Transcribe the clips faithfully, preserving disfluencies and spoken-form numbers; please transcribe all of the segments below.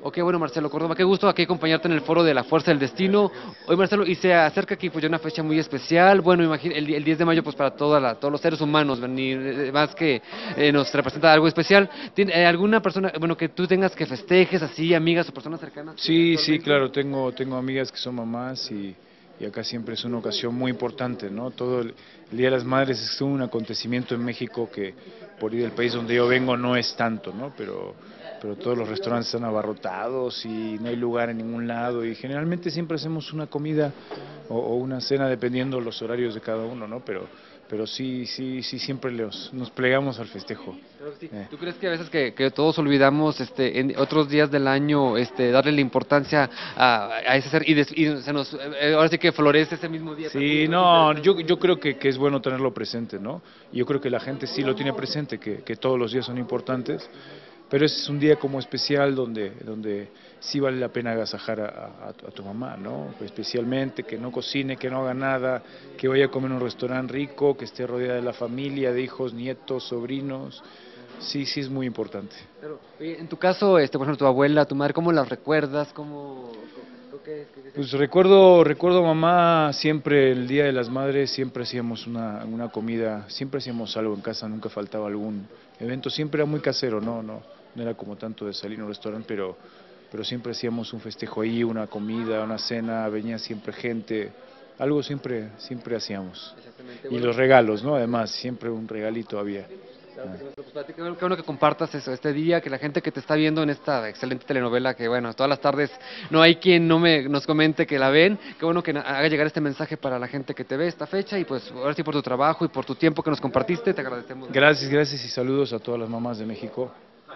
Ok, bueno, Marcelo Córdoba, qué gusto aquí acompañarte en el foro de la Fuerza del Destino. Hoy, Marcelo, y se acerca aquí pues ya una fecha muy especial. Bueno, imagina, el, di- el diez de mayo pues para toda la- todos los seres humanos, venir, eh, más que eh, nos representa algo especial. ¿Tiene, eh, alguna persona, bueno, que tú tengas que festejes así, amigas o personas cercanas que Sí, sí, actualmente? claro, tengo, tengo amigas que son mamás y, y acá siempre es una ocasión muy importante, ¿no? Todo el, el Día de las Madres es un acontecimiento en México que por ir del país donde yo vengo no es tanto, ¿no? Pero, pero todos los restaurantes están abarrotados y no hay lugar en ningún lado y generalmente siempre hacemos una comida o, o una cena dependiendo los horarios de cada uno, ¿no? Pero, pero sí, sí, sí, siempre los, nos plegamos al festejo. Claro que sí. eh. ¿Tú crees que a veces que, que todos olvidamos este, en otros días del año este, darle la importancia a, a ese ser y, des- y se nos, eh, ahora sí que florece ese mismo día también? Sí, ¿No es no, yo, interesante? yo creo que, que es bueno tenerlo presente, ¿no? Y yo creo que la gente sí lo tiene presente, que, que todos los días son importantes, pero ese es un día como especial donde, donde sí vale la pena agasajar a, a- a tu mamá, ¿no? Especialmente que no cocine, que no haga nada, que vaya a comer en un restaurante rico, que esté rodeada de la familia, de hijos, nietos, sobrinos. Sí, sí es muy importante. Claro. Oye, en tu caso, este, por ejemplo, tu abuela, tu madre, ¿cómo las recuerdas? ¿Cómo, co- qué- qué- qué- Pues recuerdo, recuerdo a mamá siempre el Día de las Madres, siempre hacíamos una, una comida, siempre hacíamos algo en casa, nunca faltaba algún evento, siempre era muy casero, no, no, no era como tanto de salir a un restaurante, pero, pero siempre hacíamos un festejo ahí, una comida, una cena, venía siempre gente, algo siempre, siempre hacíamos. Exactamente, Y bueno. los regalos, ¿no? Además, siempre un regalito había. Claro que Ah. sí, Marcelo, pues, para ti, qué bueno, qué bueno que compartas eso, este día, que la gente que te está viendo en esta excelente telenovela, que bueno, todas las tardes no hay quien no me nos comente que la ven, qué bueno que na- haga llegar este mensaje para la gente que te ve esta fecha y pues ahora sí por tu trabajo y por tu tiempo que nos compartiste, te agradecemos mucho. Gracias, gracias y saludos a todas las mamás de México.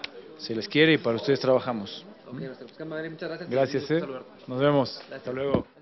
Se les quiere y para ustedes trabajamos. Ok, Marcelo, pues, qué madre, muchas gracias y un Gracias, gusto ¿eh? saludarte. Nos vemos. Hasta Gracias. luego.